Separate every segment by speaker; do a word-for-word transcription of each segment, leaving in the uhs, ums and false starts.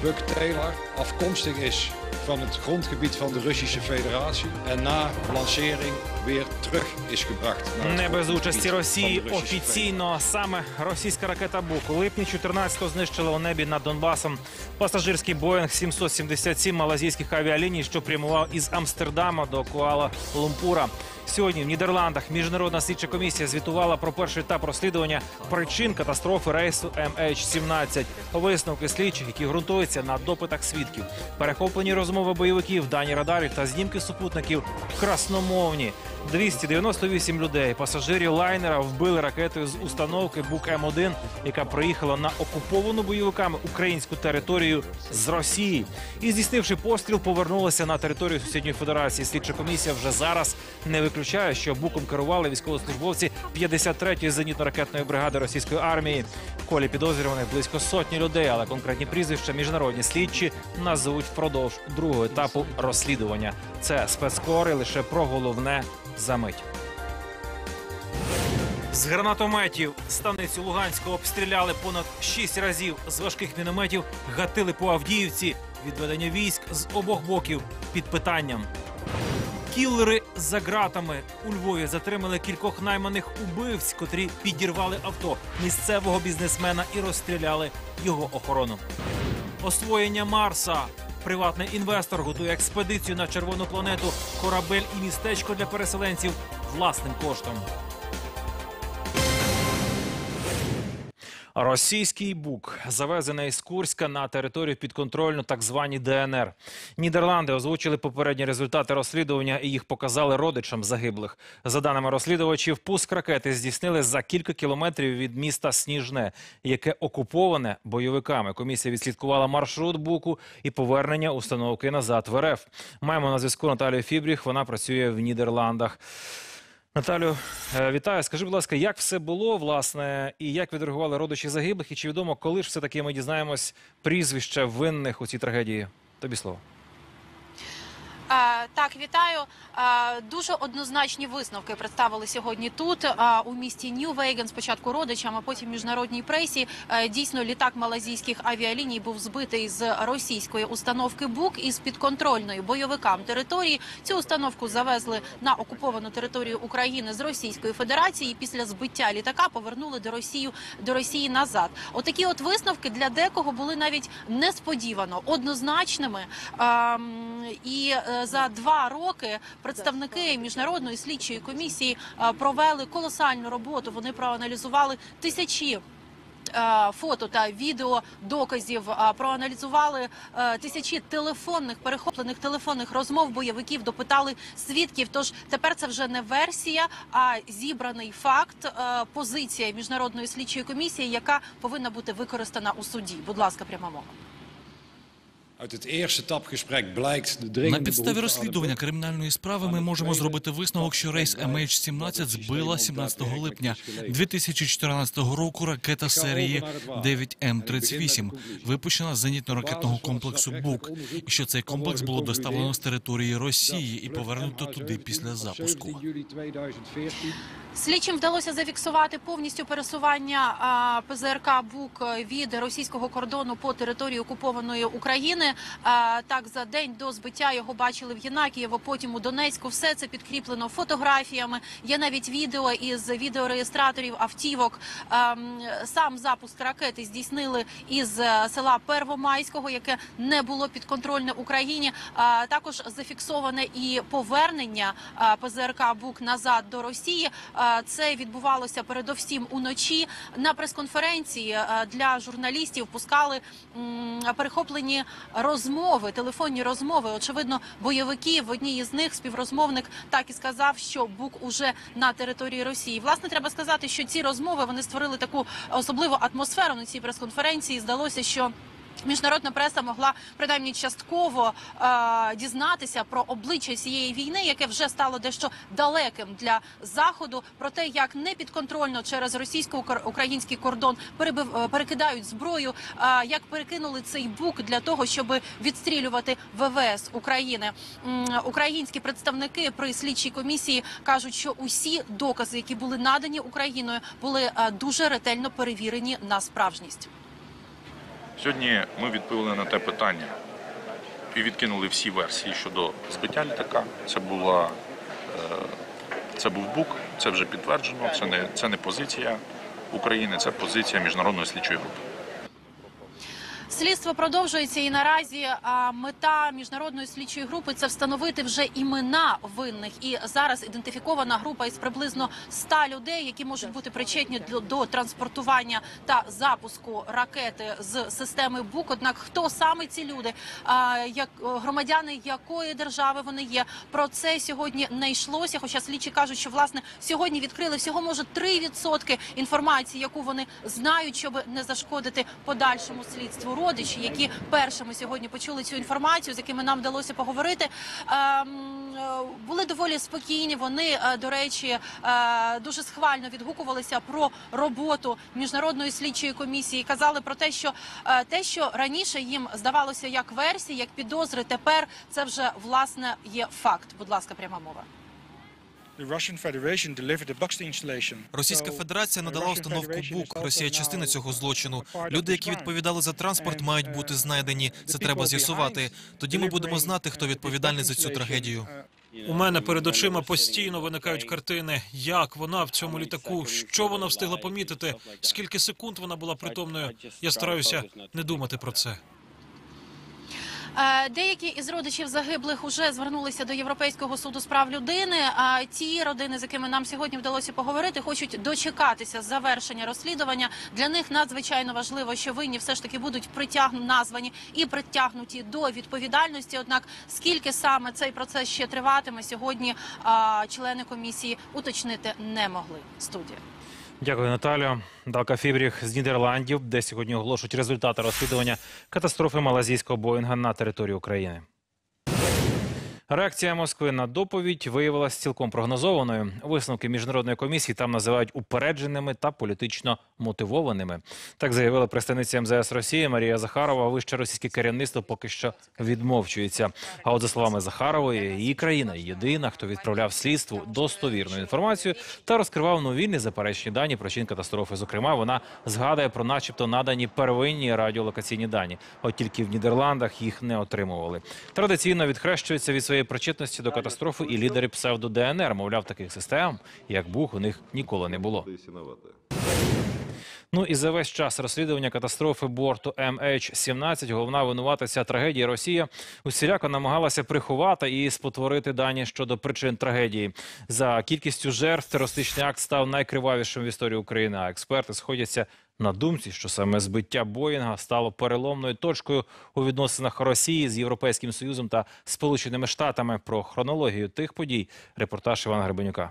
Speaker 1: Buk-Taylor afkomstig is van het grondgebied van de Russische Federatie en na lancering weer terug is gebracht.
Speaker 2: Не без участі Росії офіційно саме російська ракета «Бук» у липні чотирнадцятого знищила у небі над Донбасом пасажирський Боїнг сімсот сімдесят сім малазійських авіаліній, що прямував із Амстердама до Куала-Лумпура. Сьогодні в Нідерландах Міжнародна слідча комісія звітувала про перший етап розслідування причин катастрофи рейсу Ем Ейч сімнадцять. Висновки слідчих, які ґрунтуються на допитах свідків. Перехоплені розмови бойовиків, дані радарів та знімки супутників красномовні. двісті дев'яносто вісім людей, пасажирів лайнера, вбили ракетою з установки Бук Ем один, яка приїхала на окуповану бойовиками українську територію з Росії. І, здійснивши постріл, повернулася на територію сусідньої федерації. Слідча комісія вже зараз не виключає, що Буком керували військовослужбовці п'ятдесят третьої зенітно-ракетної бригади російської армії. В колі підозрюваних близько сотні людей, але конкретні прізвища міжнародні слідчі назвуть впродовж другого етапу розслідування. Це спецкори лише про головне за мить. З гранатометів станицю Луганську обстріляли понад шість разів. З важких мінометів гатили по Авдіївці. Відведення військ з обох боків під питанням. Кіллери за ґратами. У Львові затримали кількох найманих убивць, котрі підірвали авто місцевого бізнесмена і розстріляли його охорону. Освоєння Марса. Приватний інвестор готує експедицію на червону планету, корабель і містечко для переселенців власним коштом. Російський Бук завезений з Курська на територію підконтрольну так звані Де Ен Ер. Нідерланди озвучили попередні результати розслідування і їх показали родичам загиблих. За даними розслідувачів, пуск ракети здійснили за кілька кілометрів від міста Сніжне, яке окуповане бойовиками. Комісія відслідкувала маршрут Буку і повернення установки назад в Ер Еф. Маємо на зв'язку Наталію Фібріх, вона працює в Нідерландах. Наталю, вітаю. Скажи, будь ласка, як все було, власне, і як відреагували родичі загиблих, і чи відомо, коли ж все-таки ми дізнаємось прізвища винних у цій трагедії? Тобі слово.
Speaker 3: Так, вітаю. Дуже однозначні висновки представили сьогодні тут, у місті Нью-Вейген, спочатку родичам, а потім міжнародній пресі. Дійсно, літак малазійських авіаліній був збитий з російської установки Бук із підконтрольної бойовикам території. Цю установку завезли на окуповану територію України з Російської Федерації і після збиття літака повернули до Росії, до Росії назад. Отакі от висновки для декого були навіть несподівано однозначними. І за два роки представники Міжнародної слідчої комісії провели колосальну роботу. Вони проаналізували тисячі фото та відео доказів, проаналізували тисячі телефонних, перехоплених телефонних розмов бойовиків, допитали свідків. Тож тепер це вже не версія, а зібраний факт, позиція Міжнародної слідчої комісії, яка повинна бути використана у суді. Будь ласка, пряма мова.
Speaker 4: На підставі розслідування кримінальної справи ми можемо зробити висновок, що рейс Ем Ейч сімнадцять збила сімнадцятого липня дві тисячі чотирнадцятого року ракета серії дев'ять Ем тридцять вісім, випущена з зенітно-ракетного комплексу Бук, і що цей комплекс було доставлено з території Росії і повернуто туди після запуску.
Speaker 3: Слідчим вдалося зафіксувати повністю пересування Пе Зе Ер Ка «Бук» від російського кордону по території окупованої України. Так, за день до збиття його бачили в Єнакієво, потім у Донецьку. Все це підкріплено фотографіями. Є навіть відео із відеореєстраторів автівок. Сам запуск ракети здійснили із села Первомайського, яке не було підконтрольне Україні. Також зафіксоване і повернення Пе Зе Ер Ка «Бук» назад до Росії. Це відбувалося передовсім уночі. На прес-конференції для журналістів пускали перехоплені розмови, телефонні розмови. Очевидно, бойовики, в одній із них співрозмовник так і сказав, що Бук уже на території Росії. Власне, треба сказати, що ці розмови, вони створили таку особливу атмосферу на цій прес-конференції. Здалося, що міжнародна преса могла, принаймні частково, е дізнатися про обличчя цієї війни, яке вже стало дещо далеким для Заходу, про те, як непідконтрольно через російсько-український кордон перебив, перекидають зброю, е як перекинули цей Бук для того, щоб відстрілювати Ве Ве Ес України. М українські представники при слідчій комісії кажуть, що усі докази, які були надані Україною, були е дуже ретельно перевірені на справжність.
Speaker 5: Сьогодні ми відповіли на те питання і відкинули всі версії щодо збиття літака. Це була, це був БУК, це вже підтверджено, це не, це не позиція України, це позиція міжнародної слідчої групи.
Speaker 3: Слідство продовжується і наразі а, мета міжнародної слідчої групи – це встановити вже імена винних. І зараз ідентифікована група із приблизно ста людей, які можуть бути причетні до, до транспортування та запуску ракети з системи БУК. Однак хто саме ці люди, а, як громадяни якої держави вони є, про це сьогодні не йшлося. Хоча слідчі кажуть, що власне сьогодні відкрили всього може три відсотки інформації, яку вони знають, щоб не зашкодити подальшому слідству. Родичі, які першими сьогодні почули цю інформацію, з якими нам вдалося поговорити, були доволі спокійні. Вони, до речі, дуже схвально відгукувалися про роботу міжнародної слідчої комісії. Казали про те, що те, що раніше їм здавалося як версії, як підозри, тепер це вже, власне, є факт. Будь ласка, пряма мова.
Speaker 6: Російська Федерація надала установку БУК. Росія – частина цього злочину. Люди, які відповідали за транспорт, мають бути знайдені. Це треба з'ясувати. Тоді ми будемо знати, хто відповідальний за цю трагедію.
Speaker 2: У мене перед очима постійно виникають картини. Як вона в цьому літаку, що вона встигла помітити, скільки секунд вона була притомною. Я стараюся не думати про це.
Speaker 3: Деякі із родичів загиблих уже звернулися до Європейського суду з прав людини. А ті родини, з якими нам сьогодні вдалося поговорити, хочуть дочекатися завершення розслідування. Для них надзвичайно важливо, що винні все ж таки будуть притягнуті, названі і притягнуті до відповідальності. Однак, скільки саме цей процес ще триватиме, сьогодні а, члени комісії уточнити не могли. Студія.
Speaker 2: Дякую, Наталю. Далка Фібріх з Нідерландів, де сьогодні оголошують результати розслідування катастрофи малазійського Боїнга на території України. Реакція Москви на доповідь виявилася цілком прогнозованою. Висновки міжнародної комісії там називають упередженими та політично мотивованими. Так заявила представниця ем зе ес Росії Марія Захарова. Вище російське керівництво поки що відмовчується. А от за словами Захарової, її країна єдина, хто відправляв слідству достовірну інформацію та розкривав нові незаперечні дані про чин катастрофи. Зокрема, вона згадує про начебто надані первинні радіолокаційні дані. От тільки в Нідерландах їх не отримували. Традиційно відхрещується від своєї причетності до катастрофи і лідери псевдо-Де ен ер. Мовляв, таких систем, як БУК, у них ніколи не було. Ну і за весь час розслідування катастрофи борту ем ейч сімнадцять головна винуватиця трагедії Росія усіляко намагалася приховати і спотворити дані щодо причин трагедії. За кількістю жертв терористичний акт став найкривавішим в історії України, а експерти сходяться на думці, що саме збиття Боїнга стало переломною точкою у відносинах Росії з Європейським Союзом та Сполученими Штатами. Про хронологію тих подій репортаж Івана Гребенюка.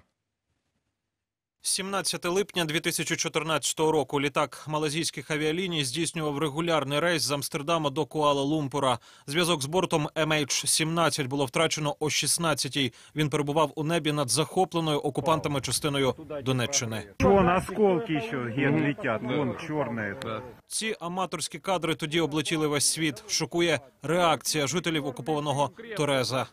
Speaker 7: сімнадцяте липня дві тисячі чотирнадцятого року літак малазійських авіаліній здійснював регулярний рейс з Амстердама до Куала-Лумпура. Зв'язок з бортом ем ейч сімнадцять було втрачено о шістнадцятій. Він перебував у небі над захопленою окупантами частиною Донеччини.
Speaker 8: Вон осколки ще летять, вон чорне.
Speaker 7: Ці аматорські кадри тоді облетіли весь світ. Шокує реакція жителів окупованого Тореза.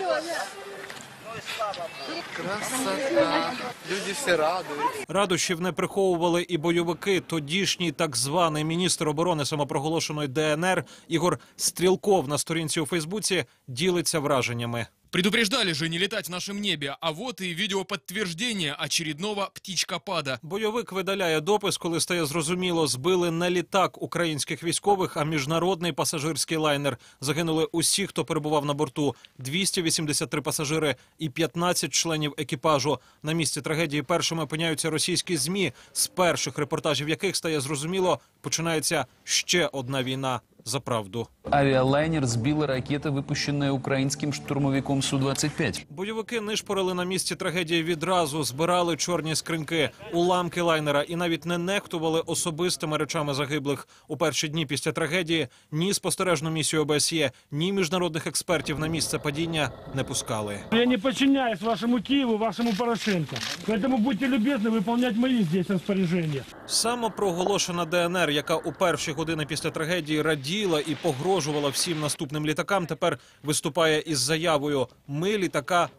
Speaker 9: Красота. Люди всі радують.
Speaker 7: Радощів не приховували і бойовики. Тодішній так званий міністр оборони самопроголошеної Де ен ер Ігор Стрілков на сторінці у Фейсбуці ділиться враженнями.
Speaker 10: Предупреждали же не летать в нашем небе, а вот и видеоподтверждение очередного птичкопада.
Speaker 7: Бойовик видаляє допис, коли стає зрозуміло, збили не літак українських військових, а міжнародний пасажирський лайнер. Загинули усі, хто перебував на борту. двісті вісімдесят три пасажири і п'ятнадцять членів екіпажу. На місці трагедії першими опиняються російські ЗМІ, з перших репортажів яких стає зрозуміло, починається ще одна війна за правду.
Speaker 11: Авіалайнер збили ракети, випущені українським штурмовиком Су двадцять п'ять.
Speaker 7: Бойовики нишпорили на місці трагедії відразу, збирали чорні скриньки, уламки лайнера і навіть не нехтували особистими речами загиблих. У перші дні після трагедії ні спостережну місію о бе ес є, ні міжнародних експертів на місце падіння не пускали.
Speaker 8: Я не підчиняюсь вашому Києву, вашому Порошенку. Тому будьте любезні виконувати мої здесь розпорядження.
Speaker 7: Самопроголошена Де ен ер, яка у перші години після трагедії раділа і погрожувала всім наступним літакам, тепер виступає із заявою: ми літака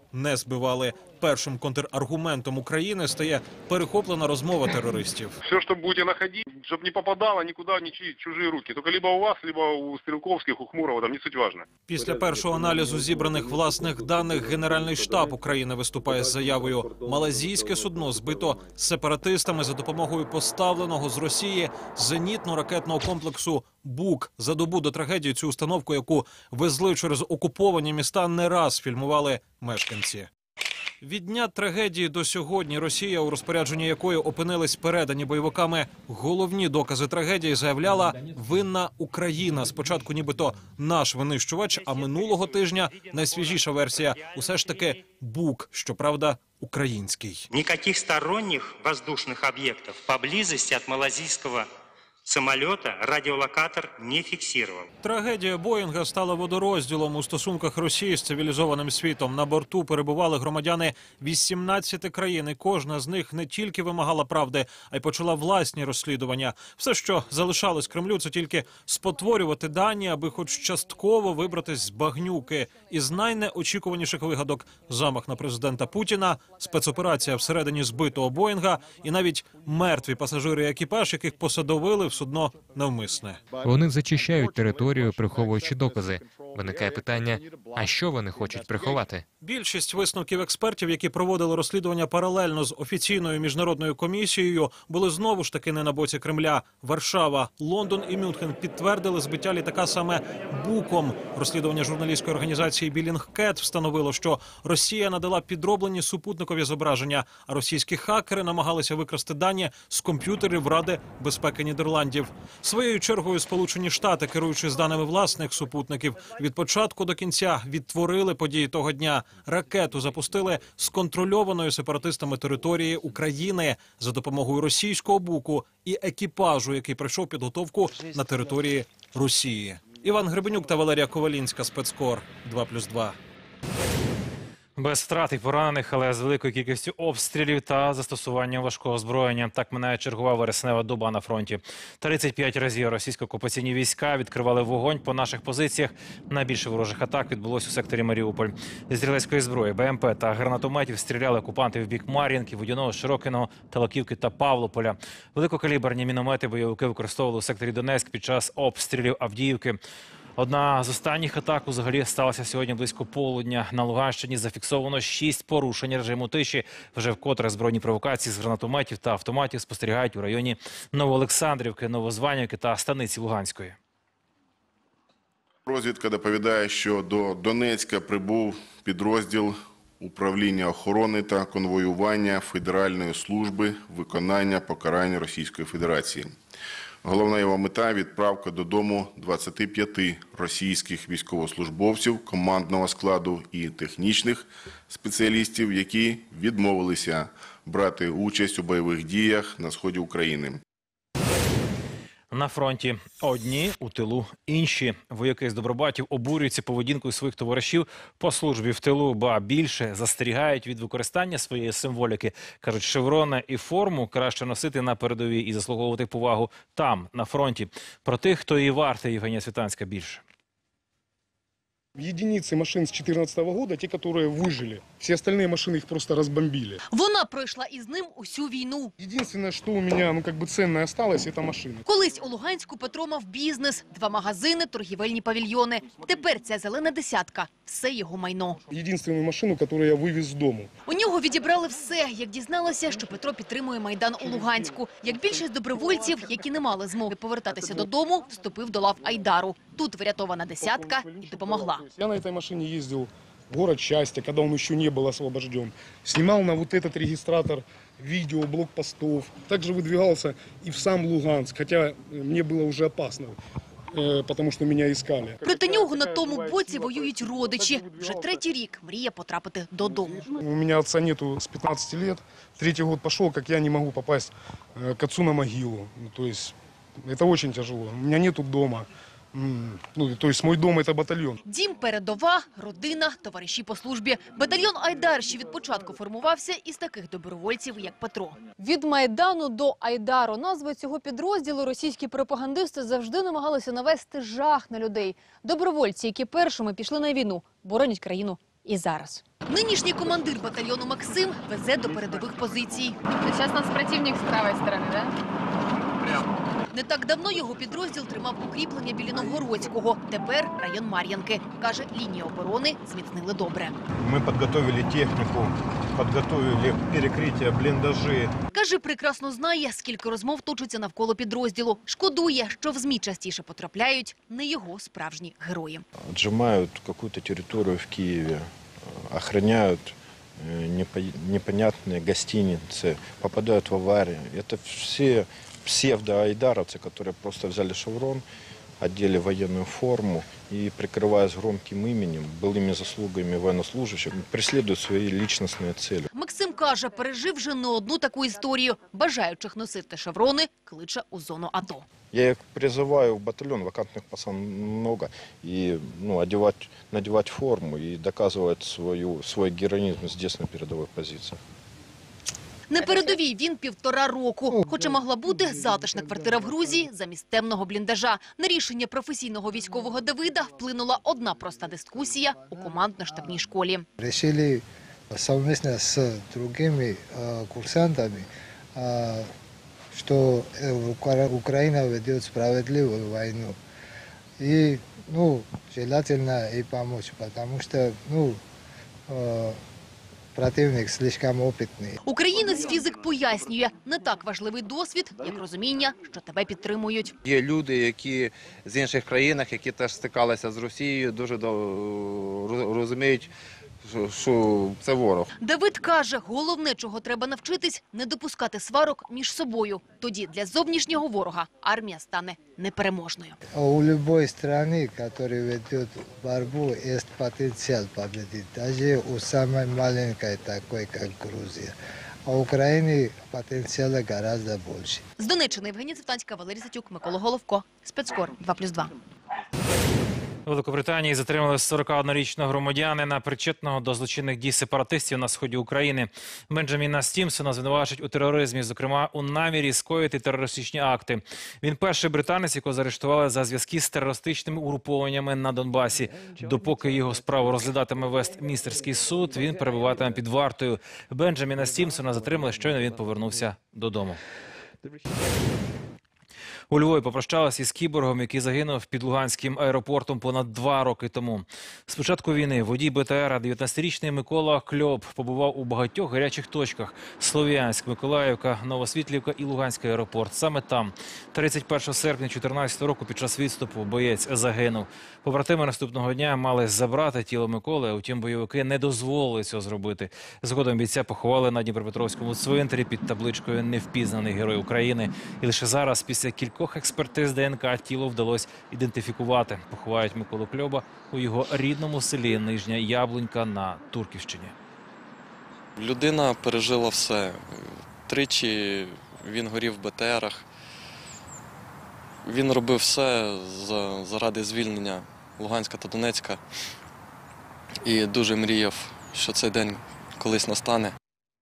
Speaker 7: не збивали. Першим контраргументом України стає перехоплена розмова терористів.
Speaker 12: Все, що будете знаходити, щоб не попадало нікуди ні чужі руки. Тільки либо у вас, либо у Стрілковських, у Хмурова, там не суть важно.
Speaker 7: Після першого аналізу зібраних власних даних Генеральний штаб України виступає з заявою: малазійське судно збито сепаратистами за допомогою поставленого з Росії зенітно-ракетного комплексу «Бук». За добу до трагедії цю установку, яку везли через окуповані міста, не раз фільмували мешканці. Від дня трагедії до сьогодні Росія, у розпорядженні якої опинились передані бойовиками головні докази трагедії, заявляла: винна Україна. Спочатку нібито наш винищувач, а минулого тижня найсвіжіша версія – усе ж таки «Бук», щоправда, український.
Speaker 13: Ніяких сторонніх воздушних об'єктів поблизості від малазійського самоліта радіолокатор не фіксував.
Speaker 7: Трагедія Боїнга стала водорозділом у стосунках Росії з цивілізованим світом. На борту перебували громадяни вісімнадцяти країн, і кожна з них не тільки вимагала правди, а й почала власні розслідування. Все, що залишалось Кремлю, це тільки спотворювати дані, аби хоч частково вибратись з багнюки. Із найнеочікуваніших вигадок – замах на президента Путіна, спецоперація всередині збитого Боїнга і навіть мертві пасажири і екіпаж, яких посадовили в судно навмисне.
Speaker 14: Вони зачищають територію, приховуючи докази. Виникає питання, а що вони хочуть приховати?
Speaker 7: Більшість висновків експертів, які проводили розслідування паралельно з офіційною міжнародною комісією, були знову ж таки не на боці Кремля. Варшава, Лондон і Мюнхен підтвердили збиття літака саме «Буком». Розслідування журналістської організації «Білінгкет» встановило, що Росія надала підроблені супутникові зображення, а російські хакери намагалися викрасти дані з комп'ютерів Ради безпеки Нідерландів. Своєю чергою Сполучені Штати, керуючи з даними власних супутників, від початку до кінця відтворили події того дня. Ракету запустили з контрольованої сепаратистами території України за допомогою російського «Буку» і екіпажу, який пройшов підготовку на території Росії. Іван Гребенюк та Валерія Ковалінська, спецкор, два плюс два.
Speaker 2: Без втрат і поранених, але з великою кількістю обстрілів та застосуванням важкого озброєння. Так минає чергова вереснева доба на фронті. тридцять п'ять разів російсько-окупаційні війська відкривали вогонь по наших позиціях. Найбільше ворожих атак відбулось у секторі Маріуполь. Зі стрілецької зброї, БМП та гранатометів стріляли окупанти в бік Мар'їнки, Водяного, Широкиного, Талаківки та Павлополя. Великокаліберні міномети бойовики використовували у секторі Донецьк під час обстрілів Авдіївки. Одна з останніх атак взагалі сталася сьогодні близько полудня. На Луганщині зафіксовано шість порушень режиму тиші. Вже вкотре збройні провокації з гранатометів та автоматів спостерігають у районі Новоолександрівки, Новозванівки та Станиці Луганської.
Speaker 15: Розвідка доповідає, що до Донецька прибув підрозділ управління охорони та конвоювання Федеральної служби виконання покарань Російської Федерації. Головна його мета – відправка додому двадцяти п'яти російських військовослужбовців командного складу і технічних спеціалістів, які відмовилися брати участь у бойових діях на сході України.
Speaker 2: На фронті одні, у тилу інші. Вояки з Добробатів обурюються поведінкою своїх товаришів по службі в тилу, ба більше застерігають від використання своєї символіки. Кажуть, шеврони і форму краще носити на передовій і заслуговувати повагу там, на фронті. Про тих, хто її вартий, Євгенія Світанська, більше.
Speaker 16: Единицы машин с две тысячи четырнадцатого года, те, которые выжили. Все остальные машины их просто разбомбили.
Speaker 17: Вона пройшла із ним усю війну.
Speaker 16: Единственное, что у меня, ну, как бы ценное осталось, это машина.
Speaker 17: Колись у Луганську Петро мав бізнес. Два магазини, торгівельні павільйони. Тепер ця зелена десятка – все його майно.
Speaker 16: Единственную машину, которую я вывез з дому.
Speaker 17: У нього відібрали все, як дізналася, що Петро підтримує Майдан у Луганську. Як більшість добровольців, які не мали змоги повертатися додому, вступив до лав Айдару. Тут врятована десятка і допомогла.
Speaker 16: Я на этой машине ездил в город Счастье, когда он еще не был освобожден. Снимал на вот этот регистратор видео, блокпостов. Также выдвигался и в сам Луганск, хотя мне было уже опасно, потому что меня искали.
Speaker 17: Проти нього на тому боці воюють родичі. Вже третій рік мріє потрапити додому.
Speaker 16: У меня отца нету с пятнадцати лет. Третий год пошел, как я не могу попасть к отцу на могилу. То есть это очень тяжело. У меня нету дома. Ну, то есть мой дом – это батальйон.
Speaker 17: Дім, передова, родина, товариші по службі. Батальйон «Айдар» ще від початку формувався із таких добровольців, як Петро.
Speaker 18: Від Майдану до Айдару. Назви цього підрозділу російські пропагандисти завжди намагалися навести жах на людей. Добровольці, які першими пішли на війну, боронять країну і зараз.
Speaker 17: Нинішній командир батальйону Максим везе до передових позицій.
Speaker 19: Зараз у нас противник з правої сторони, так?
Speaker 17: Прямо. Не так давно його підрозділ тримав укріплення біля Новгородського. Тепер район Мар'янки. Каже, лінії оборони зміцнили добре.
Speaker 20: Ми підготовили техніку, підготовили перекриття, бліндажі.
Speaker 17: Каже, прекрасно знає, скільки розмов точиться навколо підрозділу. Шкодує, що в ЗМІ частіше потрапляють не його справжні герої.
Speaker 20: Отжимають якусь територію в Києві, охороняють непонятні гостиниці, попадають в аварії. Це всі псевдо-айдаровцы, которые просто взяли шеврон, одели военную форму и, прикрываясь громким именем, былыми заслугами военнослужащих, преследуют свои личностные цели.
Speaker 17: Максим каже, пережив вже не одну таку історію. Бажаючих носити шеврони кличе у зону АТО.
Speaker 20: Я их призываю в батальон, вакантных пацан много, и ну, одевать, надевать форму и доказывать свою, свой героизм здесь на передовой позиции.
Speaker 17: На передовій він півтора року. Хоча могла бути затишна квартира в Грузії замість темного бліндажа. На рішення професійного військового Давида вплинула одна проста дискусія у командно-штабній школі.
Speaker 21: Решили совместно с другими курсантами, что Украина ведет справедливую войну. И, ну, желательно и помочь, потому что, ну, противник слишком опитний.
Speaker 17: Українець фізик пояснює, не так важливий досвід, як розуміння, що тебе підтримують.
Speaker 22: Є люди, які з інших країн, які теж стикалися з Росією, дуже розуміють, що це ворог.
Speaker 17: Давид каже, головне, чого треба навчитись – не допускати сварок між собою. Тоді для зовнішнього ворога армія стане непереможною.
Speaker 21: У будь-якої країни, яка веде боротьбу, є потенціал победити. Навіть у самої маленької, такої, як Грузія. А у України потенціалу гораздо більше.
Speaker 17: З Донеччини Євгенія Цвтанська, Валерій Сатюк, Микола Головко. Спецкор два плюс два.
Speaker 2: У Великобританії затримали сорокаоднорічного громадянина, причетного до злочинних дій сепаратистів на сході України. Бенджаміна Стімсона звинувачують у тероризмі, зокрема у намірі скоїти терористичні акти. Він перший британець, якого заарештували за зв'язки з терористичними угрупованнями на Донбасі. Допоки його справу розглядатиме Вестмінстерський суд, він перебуватиме під вартою. Бенджаміна Стімсона затримали, щойно він повернувся додому. У Львові попрощалися із кіборгом, який загинув під Луганським аеропортом понад два роки тому. З початку війни водій БТРа, дев'ятнадцятирічний Микола Кльоб, побував у багатьох гарячих точках – Слов'янськ, Миколаївка, Новосвітлівка і Луганський аеропорт. Саме там, тридцять першого серпня дві тисячі чотирнадцятого року, під час відступу боєць загинув. Побратими наступного дня мали забрати тіло Миколи, утім бойовики не дозволили цього зробити. Згодом бійця поховали на Дніпропетровському цвинтарі під табличкою «Невпізнаний герой України». І лише зараз, після кількох експертиз ДНК, тіло вдалося ідентифікувати. Поховають Миколу Кльоба у його рідному селі Нижня Яблунька на Турківщині.
Speaker 23: Людина пережила все. Тричі він горів в БТРах. Він робив все заради звільнення Луганська та Донецька. І дуже мріяв, що цей день колись настане.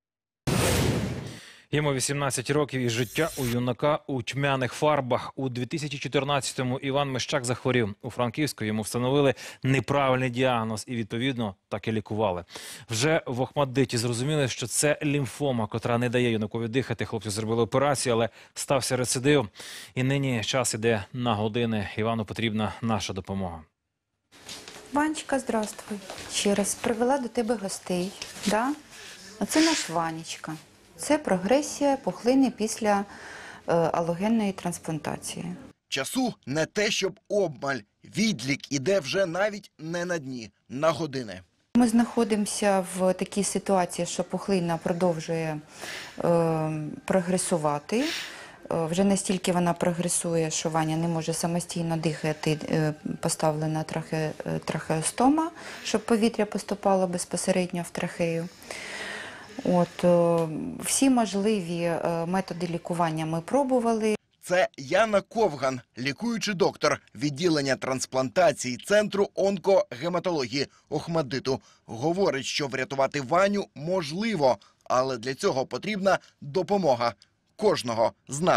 Speaker 2: Йому вісімнадцять років і життя у юнака у тьмяних фарбах. У дві тисячі чотирнадцятому Іван Мищак захворів. У Франківську йому встановили неправильний діагноз і, відповідно, так і лікували. Вже в Охмаддиті зрозуміли, що це лімфома, котра не дає юнакові дихати. Хлопці зробили операцію, але стався рецидив. І нині час іде на години. Івану потрібна наша допомога.
Speaker 24: Ванечка, здравствуй. Ще раз привела до тебе гостей. Да? Оце наш Ванечка. Це прогресія пухлини після е, алогенної трансплантації.
Speaker 25: Часу не те, щоб обмаль. Відлік іде вже навіть не на дні, на години.
Speaker 24: Ми знаходимося в такій ситуації, що пухлина продовжує е, прогресувати. Е, вже настільки вона прогресує, що Ваня не може самостійно дихати, е, поставлена трахе, е, трахеостома, щоб повітря поступало безпосередньо в трахею. От, всі можливі методи лікування ми пробували.
Speaker 25: Це Яна Ковган, лікуючий доктор відділення трансплантації Центру онкогематології Охмаддиту. Говорить, що врятувати Ваню можливо, але для цього потрібна допомога кожного з нас.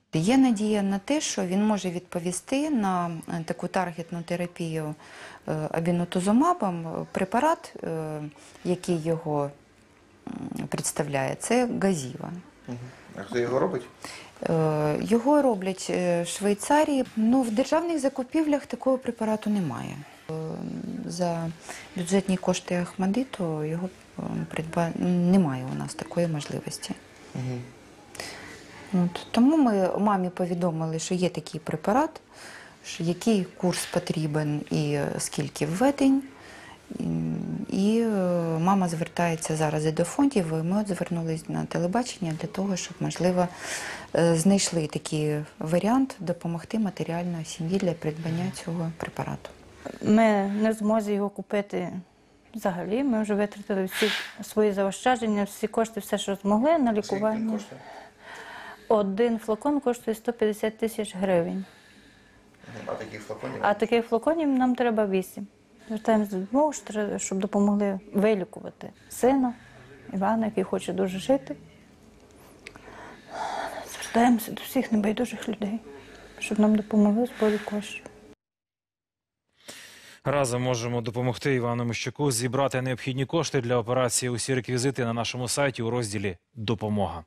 Speaker 24: Є надія на те, що він може відповісти на таку таргетну терапію обінутузумабом. Препарат, який його представляє, це Газіва.
Speaker 25: А хто його робить?
Speaker 24: Його роблять в Швейцарії. Ну, в державних закупівлях такого препарату немає. За бюджетні кошти Ахмадиту його придбати немає у нас такої можливості.
Speaker 25: Угу.
Speaker 24: От, тому ми мамі повідомили, що є такий препарат, що який курс потрібен і скільки введень. І, і мама звертається зараз і до фондів, і ми от звернулися на телебачення для того, щоб, можливо, знайшли такий варіант допомогти матеріально сім'ї для придбання цього препарату.
Speaker 1: Ми не в змозі його купити взагалі. Ми вже витратили всі свої заощадження, всі кошти, все, що змогли на лікування. Один флакон коштує сто п'ятдесят тисяч гривень.
Speaker 25: А таких флаконів?
Speaker 1: А таких флаконів нам треба вісім. Звертаємося до допомоги, щоб допомогли вилікувати сина Івана, який хоче дуже жити. Звертаємося до всіх небайдужих людей, щоб нам допомогли в зборі коштів.
Speaker 2: Разом можемо допомогти Івану Мищуку зібрати необхідні кошти для операції. Усі реквізити на нашому сайті у розділі «Допомога».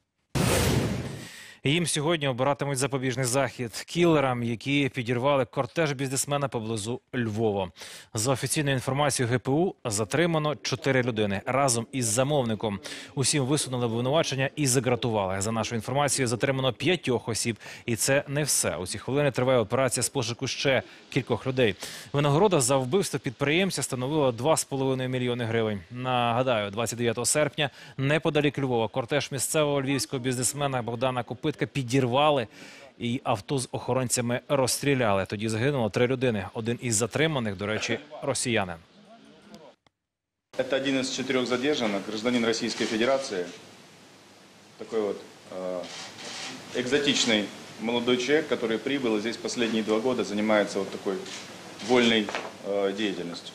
Speaker 2: Їм сьогодні обиратимуть запобіжний захід кілерам, які підірвали кортеж бізнесмена поблизу Львова. За офіційною інформацією ГПУ затримано чотири людини разом із замовником. Усім висунули обвинувачення і загратували. За нашою інформацією, затримано п'ятьох осіб. І це не все. У ці хвилини триває операція з пошуку ще кількох людей. Винагорода за вбивство підприємця становила два з половиною мільйони гривень. Нагадаю, двадцять дев'ятого серпня неподалік Львова кортеж місцевого львівського бізнесмена Богдана Копитка підірвали і авто з охоронцями розстріляли. Тоді загинуло три людини. Один із затриманих, до речі, росіянин.
Speaker 3: Это один из четырех задержанных, гражданин Российской Федерации. Такой вот э, экзотичный молодой человек, который прибыл и здесь последние два года занимается вот такой вольной э, деятельностью.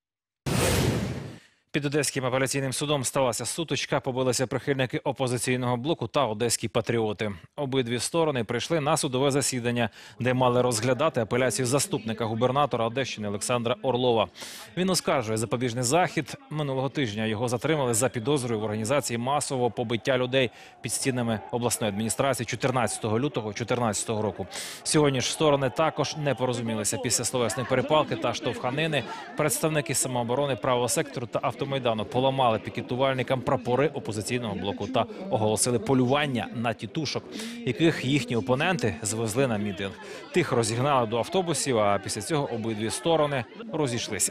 Speaker 2: Під Одеським апеляційним судом сталася сутичка, побилися прихильники опозиційного блоку та одеські патріоти. Обидві сторони прийшли на судове засідання, де мали розглядати апеляцію заступника губернатора Одещини Олександра Орлова. Він оскаржує запобіжний захід. Минулого тижня його затримали за підозрою в організації масового побиття людей під стінами обласної адміністрації чотирнадцятого лютого дві тисячі чотирнадцятого року. Сьогодні ж сторони також не порозумілися. Після словесної перепалки та штовханини представники самооборони, правого сектору та автомобільного Майдану поламали пікетувальникам прапори опозиційного блоку та оголосили полювання на тітушок, яких їхні опоненти звезли на мітинг. Тих розігнали до автобусів, а після цього обидві сторони розійшлися.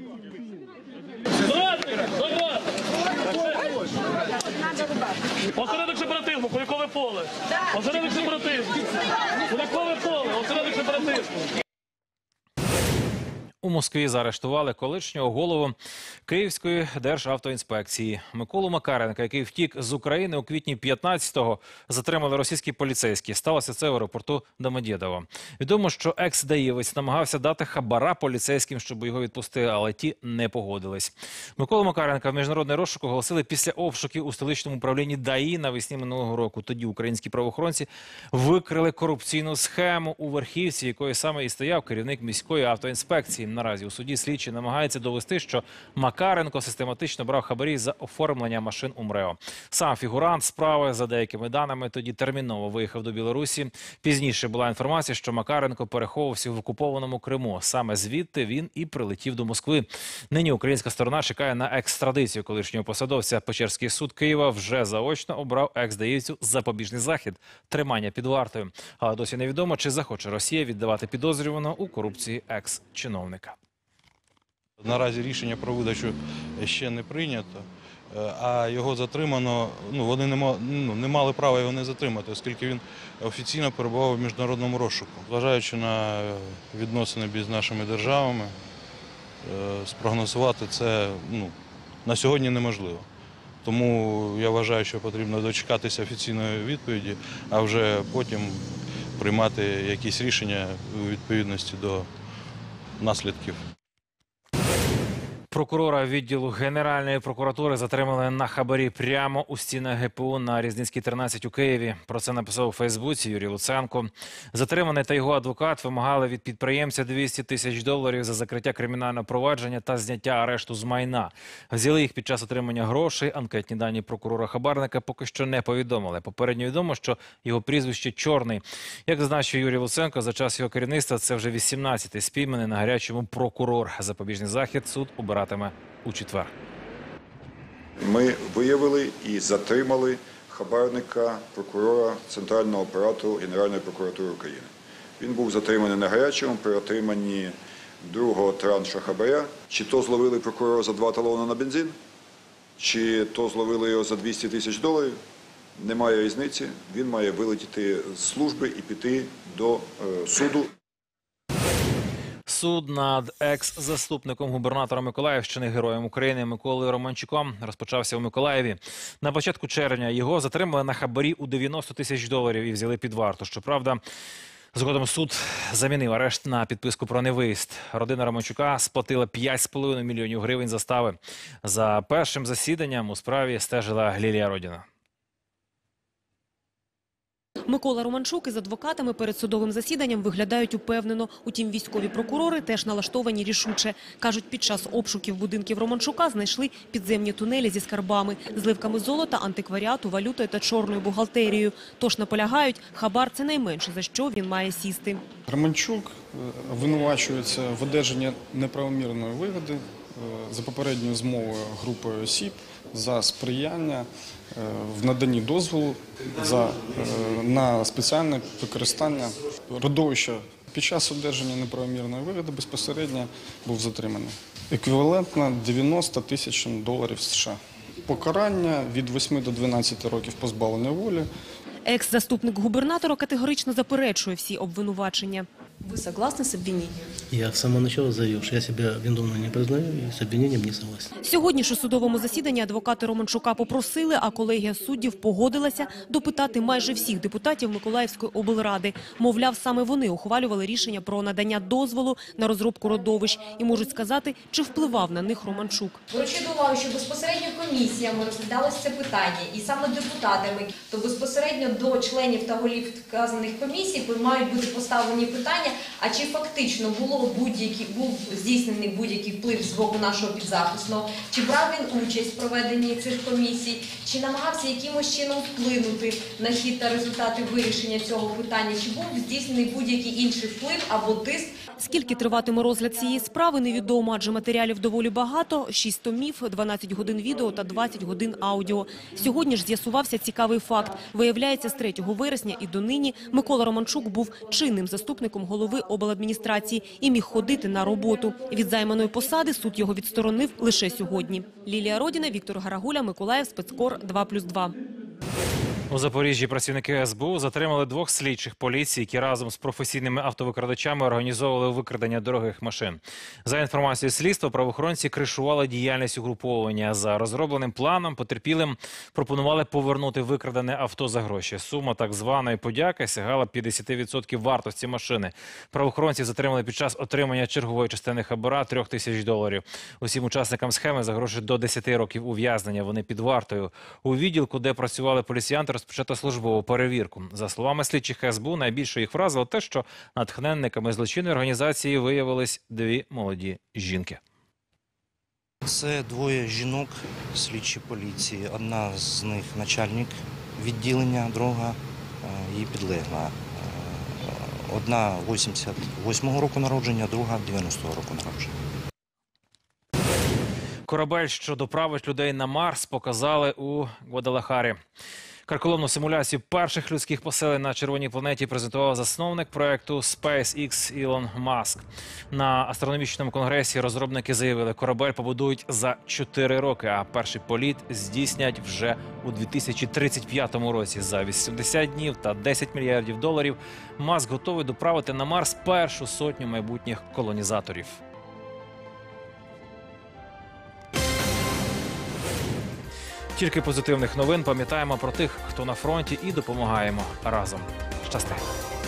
Speaker 8: Осередок сепаратизму, Куликове поле. Осередок сепаратизму. Куликове поле, осередок сепаратизму.
Speaker 2: У Москві заарештували колишнього голову Київської державтоінспекції Миколу Макаренка, який втік з України у квітні п'ятнадцятого. Затримали російські поліцейські. Сталося це в аеропорту Домодєдово. Відомо, що екс-даївець намагався дати хабара поліцейським, щоб його відпустили, але ті не погодились. Миколу Макаренка в міжнародний розшук оголосили після обшуків у столичному управлінні ДАІ навесні минулого року. Тоді українські правоохоронці викрили корупційну схему у верхівці, якої саме і стояв керівник міської автоінспекції. Наразі у суді слідчі намагаються довести, що Макаренко систематично брав хабарі за оформлення машин у МРЕО. Сам фігурант справи, за деякими даними, тоді терміново виїхав до Білорусі. Пізніше була інформація, що Макаренко переховувався в окупованому Криму. Саме звідти він і прилетів до Москви. Нині українська сторона чекає на екстрадицію колишнього посадовця. Печерський суд Києва вже заочно обрав екс-даївцю запобіжний захід – тримання під вартою. Але досі невідомо, чи захоче Росія віддавати підозрюваного у корупції екс-чиновника.
Speaker 4: Наразі рішення про видачу ще не прийнято, а його затримано, ну, вони не мали, ну, не мали права його не затримати, оскільки він офіційно перебував у міжнародному розшуку. Зважаючи на відносини між нашими державами, спрогнозувати це, ну, на сьогодні неможливо. Тому я вважаю, що потрібно дочекатися офіційної відповіді, а вже потім приймати якісь рішення у відповідності до наслідків.
Speaker 2: Прокурора відділу Генеральної прокуратури затримали на хабарі прямо у стінах ге пе у на Різницькій, тринадцять у Києві. Про це написав у Фейсбуці Юрій Луценко. Затриманий та його адвокат вимагали від підприємця двісті тисяч доларів за закриття кримінального провадження та зняття арешту з майна. Взяли їх під час отримання грошей. Анкетні дані прокурора-хабарника поки що не повідомили. Попередньо відомо, що його прізвище Чорний. Як зазначив Юрій Луценко, за час його керівництва це вже вісімнадцятий спійманий на гарячому прокурор. Запобіжний захід суд обиратиме у четвер.
Speaker 5: Ми виявили і затримали хабарника, прокурора Центрального апарату Генеральної прокуратури України. Він був затриманий на гарячому при отриманні другого транша хабаря. Чи то зловили прокурора за два талони на бензин, чи то зловили його за двісті тисяч доларів. Немає різниці. Він має вилетіти з служби і піти до е, суду.
Speaker 2: Суд над екс-заступником губернатора Миколаївщини, героєм України Миколою Романчуком розпочався у Миколаєві. На початку червня його затримали на хабарі у дев'яносто тисяч доларів і взяли під варту. Щоправда, згодом суд замінив арешт на підписку про невиїзд. Родина Романчука сплатила п'ять з половиною мільйонів гривень застави. За першим засіданням у справі стежила Лілія Родіна.
Speaker 6: Микола Романчук із адвокатами перед судовим засіданням виглядають упевнено. Утім, військові прокурори теж налаштовані рішуче. Кажуть, під час обшуків будинків Романчука знайшли підземні тунелі зі скарбами, зливками золота, антикваріату, валютою та чорною бухгалтерією. Тож наполягають, хабар – це найменше, за що він має сісти.
Speaker 9: Романчук винувачується в одержанні неправомірної вигоди за попередньою змовою групою осіб, за сприяння в наданні дозволу за, на спеціальне використання родовища. Під час одержання неправомірної вигоди безпосередньо був затриманий. Еквівалентно дев'яносто тисяч доларів США. Покарання від восьми до дванадцяти років позбавлення волі.
Speaker 6: Екс-заступник губернатора категорично заперечує всі обвинувачення.
Speaker 10: Вы согласны с обвинением?
Speaker 11: Я с самого начала заявил, что я себя виновным не признаю и с обвинением не согласен.
Speaker 6: Сьогодні ж у судовому засіданні адвокати Романчука попросили, а колегія суддів погодилася допитати майже всіх депутатів Миколаївської облради. Мовляв, саме вони ухвалювали рішення про надання дозволу на розробку родовищ і можуть сказати, чи впливав на них Романчук.
Speaker 26: Беручи до уваги, що безпосередньо комісіями розглядалося це питання, і саме депутатами, то безпосередньо до членів та голів вказаних комісій мають бути поставлені питання, а чи фактично було будь-який, був здійснений будь-який вплив з боку нашого підзахисного, чи брав він участь в проведенні цих комісій, чи намагався якимось чином вплинути на хід та результати вирішення цього питання, чи був здійснений будь-який інший вплив або тиск.
Speaker 6: Скільки триватиме розгляд цієї справи, невідомо, адже матеріалів доволі багато – шість томів, дванадцять годин відео та двадцять годин аудіо. Сьогодні ж з'ясувався цікавий факт. Виявляється, з третього вересня і донині Микола Романчук був чинним заступником голови обладміністрації і міг ходити на роботу. Від займаної посади суд його відсторонив лише сьогодні. Лілія Родіна, Віктор Гарагуля, Миколаїв, Спецкор, два плюс два.
Speaker 2: У Запоріжжі працівники ес бе у затримали двох слідчих поліції, які разом з професійними автовикрадачами організовували викрадення дорогих машин. За інформацією слідства, правоохоронці кришували діяльність угруповання. За розробленим планом потерпілим пропонували повернути викрадене авто за гроші. Сума так званої подяки сягала п'ятдесят відсотків вартості машини. Правоохоронці затримали під час отримання чергової частини хабара трьох тисяч доларів. Усім учасникам схеми загрожує до десяти років ув'язнення. Вони під вартою. У відділку, де працювали поліціянти, розпочато службову перевірку. За словами слідчих ес бе у, найбільше їх вразило те, що натхненниками злочинної організації виявились дві молоді жінки.
Speaker 27: Це двоє жінок, слідчі поліції. Одна з них начальник відділення, друга її підлегла. Одна вісімдесят восьмого року народження, друга дев'яностого року народження.
Speaker 2: Корабель, що доправить людей на Марс, показали у Гвадалахарі. Карколомну симуляцію перших людських поселень на червоній планеті презентував засновник проєкту SpaceX Ілон Маск. На астрономічному конгресі розробники заявили, корабель побудують за чотири роки, а перший політ здійснять вже у дві тисячі тридцять п'ятому році. За вісімдесят днів та десять мільярдів доларів Маск готовий доправити на Марс першу сотню майбутніх колонізаторів. Тільки позитивних новин. Пам'ятаємо про тих, хто на фронті, і допомагаємо разом. Щасти!